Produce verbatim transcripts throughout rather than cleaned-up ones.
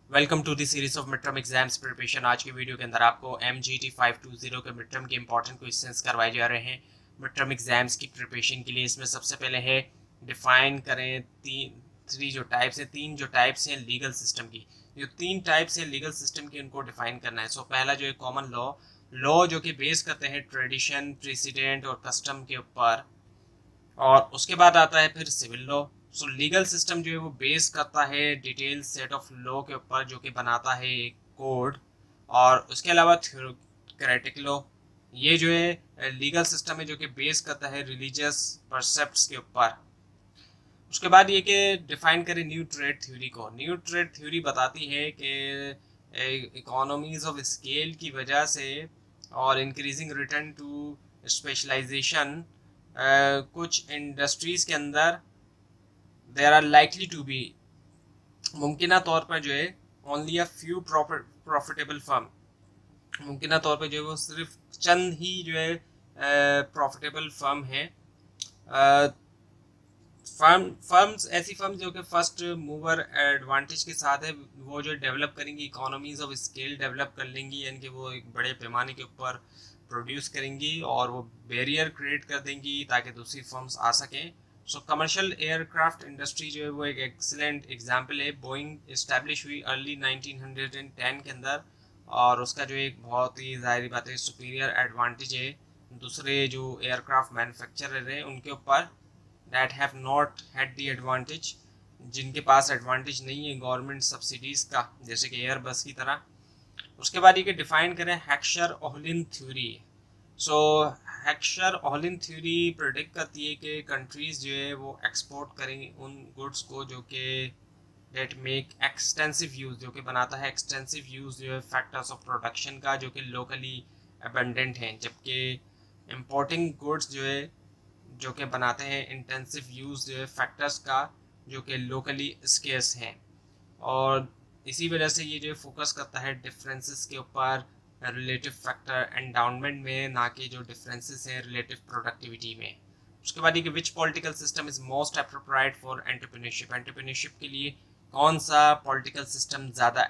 Welcome to the series of mid term exams preparation. आज की video के अंदर आपको M G T five two zero के मिड टर्म के इंपॉर्टेंट क्वेश्चंस करवाए जा रहे हैं मिड टर्म एग्जाम्स की प्रिपरेशन के लिए। इसमें सबसे पहले है डिफाइन करें तीन थ्री जो टाइप्स हैं तीन जो टाइप्स हैं लीगल सिस्टम की। जो तीन टाइप्स हैं लीगल सिस्टम की उनको डिफाइन करना है। सो so, पहला जो है कॉमन लॉ लॉ जो कि बेस करते हैं ट्रेडिशन, प्रेसिडेंट और कस्टम के ऊपर। और उसके बाद आता है फिर civil law. So legal system जो है वो बेस करता है डिटेल सेट ऑफ लॉ के ऊपर जो कि बनाता है एक कोड। और उसके अलावा थ्योरेटिक लॉ, ये जो है लीगल सिस्टम है जो कि बेस करता है रिलीजियस परसेप्ट्स के ऊपर। उसके बाद ये कि डिफाइन करें न्यू ट्रेड थ्योरी को। न्यू ट्रेड थ्योरी बताती है कि इकोनॉमीज ऑफ स्केल की वजह से और increasing return to specialisation Uh, कुछ इंडस्ट्रीज के अंदर there are likely to be मुमकिन तौर पर जो है only a few profitable firm, मुमकिन तौर पर जो है वो सिर्फ चंद ही जो है प्रॉफिटेबल फर्म है। फर्म फर्म्स ऐसी फर्म जो कि फर्स्ट मूवर एडवांटेज के साथ है, वो जो डेवलप करेंगी इकोनॉमीज ऑफ स्केल डेवलप कर लेंगी, यानी कि वो एक बड़े पैमाने के ऊपर प्रोड्यूस करेंगी और वो बैरियर क्रिएट कर देंगी ताकि दूसरी फर्म्स आ सकें। सो कमर्शियल एयरक्राफ्ट इंडस्ट्री जो है वो एक एक्सीलेंट एग्जांपल है। बोइंग इस्टेब्लिश हुई अर्ली नाइनटीन टेन के अंदर और उसका जो एक बहुत ही ज़ाहिर बात है सुपीरियर एडवांटेज है दूसरे जो एयरक्राफ्ट मैन्युफैक्चरर हैं उनके ऊपर, that have not had the advantage, जिनके पास एडवांटेज नहीं है गवर्नमेंट सब्सिडीज़ का, जैसे कि एयरबस की तरह। उसके बाद ये डिफाइन करें Heckscher Ohlin theory. So Heckscher Ohlin theory predict करती है कि कंट्रीज जो है वो एक्सपोर्ट करेंगे उन गुड्स को जो कि डेट मेक एक्सटेंसिव यूज़, जो कि बनाता है एक्सटेंसिव यूज़ जो है फैक्टर्स ऑफ प्रोडक्शन का जो कि लोकली अबंडेंट हैं, जबकि इम्पोर्टिंग गुड्स जो है जो कि बनाते हैं इंटेंसिव यूज़ जो है फैक्टर्स का जो कि लोकली स्केर्स हैं। और इसी वजह से ये जो फोकस करता है डिफरेंसेस के ऊपर रिलेटिव फैक्टर एंडाउनमेंट में, ना कि जो डिफरेंसेस हैं रिलेटिव प्रोडक्टिविटी में। उसके बाद ये कि which political system is most appropriate for entrepreneurship. Entrepreneurship के लिए कौन सा पॉलिटिकल सिस्टम ज़्यादा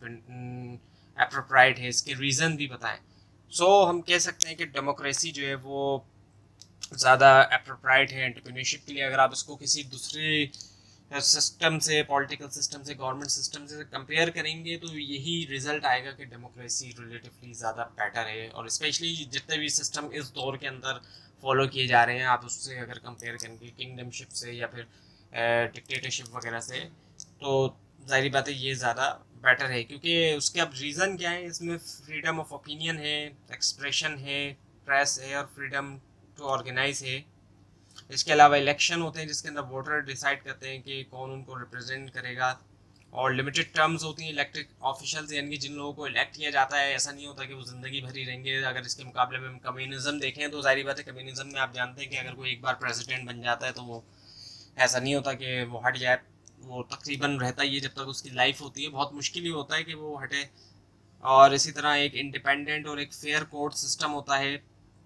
अप्रोप्रिएट है, इसके रीज़न भी बताएं। सो so, हम कह सकते हैं कि डेमोक्रेसी जो है वो ज़्यादा अप्रोप्रिएट है एंटरप्रेन्योरशिप के लिए। अगर आप इसको किसी दूसरे सिस्टम से, पॉलिटिकल सिस्टम से, गवर्नमेंट सिस्टम से कंपेयर करेंगे तो यही रिजल्ट आएगा कि डेमोक्रेसी रिलेटिवली ज़्यादा बेटर है। और स्पेशली जितने भी सिस्टम इस दौर के अंदर फॉलो किए जा रहे हैं आप उससे अगर कंपेयर करेंगे किंगडमशिप से या फिर डिक्टेटरशिप वगैरह से, तो जाहिर बात है ये ज़्यादा बेटर है। क्योंकि उसके अब रीज़न क्या है, इसमें फ्रीडम ऑफ ओपिनियन है, एक्सप्रेशन है, प्रेस है और फ्रीडम टू ऑर्गेनाइज है। इसके अलावा इलेक्शन होते हैं जिसके अंदर वोटर डिसाइड करते हैं कि कौन उनको रिप्रेजेंट करेगा। और लिमिटेड टर्म्स होती हैं इलेक्टेड ऑफिशियल्स, यानी कि जिन लोगों को इलेक्ट किया जाता है ऐसा नहीं होता कि वो ज़िंदगी भर ही रहेंगे। अगर इसके मुकाबले में हम कम्युनिज्म देखें तो जाहिर बात है कम्युनिज्म में आप जानते हैं कि अगर कोई एक बार प्रेसिडेंट बन जाता है तो वो ऐसा नहीं होता कि वो हट जाए, वो तकरीबन रहता ही है जब तक उसकी लाइफ होती है। बहुत मुश्किल ही होता है कि वो हटे। और इसी तरह एक इंडिपेंडेंट और एक फेयर कोर्ट सिस्टम होता है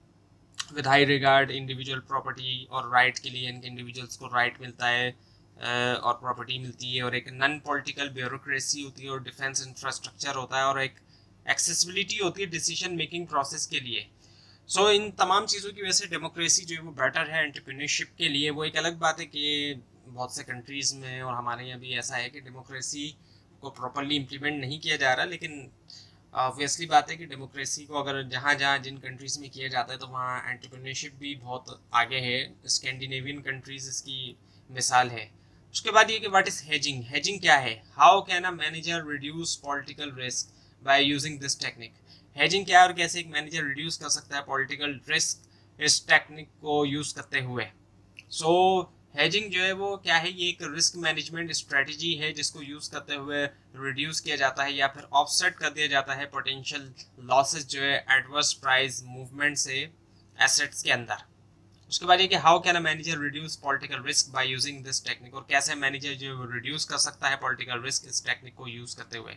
with high regard individual property और राइट के लिए, इनके इंडिविजुअल्स को राइट मिलता है और प्रॉपर्टी मिलती है। और एक नॉन पॉलिटिकल ब्यूरोक्रेसी होती है और डिफेंस इंफ्रास्ट्रक्चर होता है और एक एक्सेसिबिलिटी होती है डिसीजन मेकिंग प्रोसेस के लिए। सो so, इन तमाम चीज़ों की वजह से डेमोक्रेसी जो है वो बेटर है एंटरप्रेन्योरशिप के लिए। वो एक अलग बात है कि बहुत से कंट्रीज़ में और हमारे यहाँ भी ऐसा है कि डेमोक्रेसी को प्रॉपरली इम्प्लीमेंट नहीं किया जा रहा, लेकिन ऑब्वियसली बात है कि डेमोक्रेसी को अगर जहाँ जहाँ जिन कंट्रीज़ में किया जाता है तो वहाँ एंटरप्रेन्योरशिप भी बहुत आगे है। स्कैंडिनेवियन कंट्रीज़ इसकी मिसाल है। उसके बाद ये कि व्हाट इज़ हेजिंग। हेजिंग क्या है? How can a manager reduce political risk by using this technique. Hedging क्या है और कैसे एक मैनेजर रिड्यूस कर सकता है पॉलिटिकल रिस्क इस टेक्निक को यूज़ करते हुए। सो so, हेजिंग जो है वो क्या है, ये एक रिस्क मैनेजमेंट स्ट्रेटजी है जिसको यूज़ करते हुए रिड्यूस किया जाता है या फिर ऑफसेट कर दिया जाता है पोटेंशियल लॉसेस जो है एडवर्स प्राइस मूवमेंट से एसेट्स के अंदर। उसके बाद ये कि how can a manager reduce political risk by using this technique, और कैसे मैनेजर जो रिड्यूस कर सकता है पॉलिटिकल रिस्क इस टेक्निक को यूज़ करते हुए।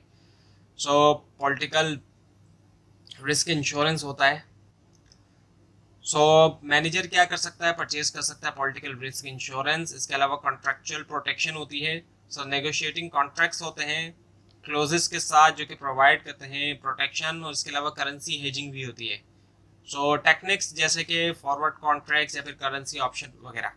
सो पॉलिटिकल रिस्क इंश्योरेंस होता है। सो so, मैनेजर क्या कर सकता है, परचेज कर सकता है पॉलिटिकल रिस्क इंश्योरेंस। इसके अलावा कॉन्ट्रैक्चुअल प्रोटेक्शन होती है। सो नेगोशिएटिंग कॉन्ट्रैक्ट्स होते हैं क्लोजेस के साथ जो कि प्रोवाइड करते हैं प्रोटेक्शन, और इसके अलावा करेंसी हेजिंग भी होती है। सो टेक्निक्स जैसे कि फॉरवर्ड कॉन्ट्रैक्ट्स या फिर करेंसी ऑप्शन वगैरह।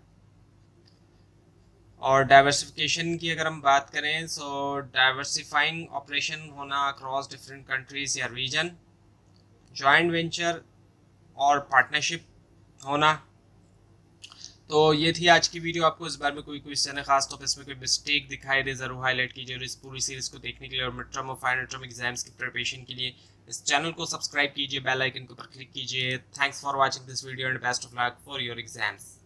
और डाइवर्सिफिकेशन की अगर हम बात करें, सो डाइवर्सिफाइंग ऑपरेशन होना अक्रॉस डिफरेंट कंट्रीज या रीजन, जॉइंट वेंचर और पार्टनरशिप होना। तो ये थी आज की वीडियो। आपको इस बार में कोई क्वेश्चन है खास तौर पर इसमें कोई मिस्टेक दिखाई दे, जरूर हाईलाइट कीजिए। और इस पूरी सीरीज को देखने के लिए और मिड टर्म और फाइनल टर्म एग्जाम्स की प्रिपरेशन के लिए इस चैनल को सब्सक्राइब कीजिए, बेल आइकन के ऊपर क्लिक कीजिए। Thanks for watching this video and best of luck for your exams.